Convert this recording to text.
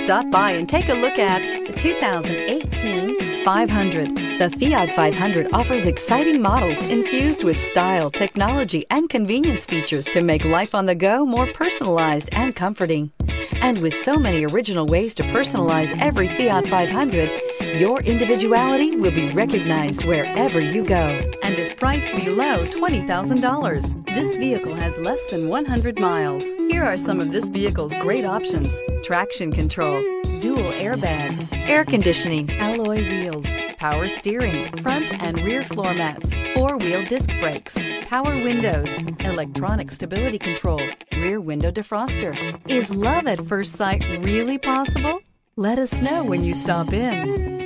Stop by and take a look at the 2018 500. The Fiat 500 offers exciting models infused with style, technology, and convenience features to make life on the go more personalized and comforting. And with so many original ways to personalize every Fiat 500, your individuality will be recognized wherever you go and is priced below $20,000. This vehicle has less than 100 miles. Here are some of this vehicle's great options: traction control, dual airbags, air conditioning, alloy wheels, power steering, front and rear floor mats, four-wheel disc brakes, power windows, electronic stability control, rear window defroster. Is love at first sight really possible? Let us know when you stop in.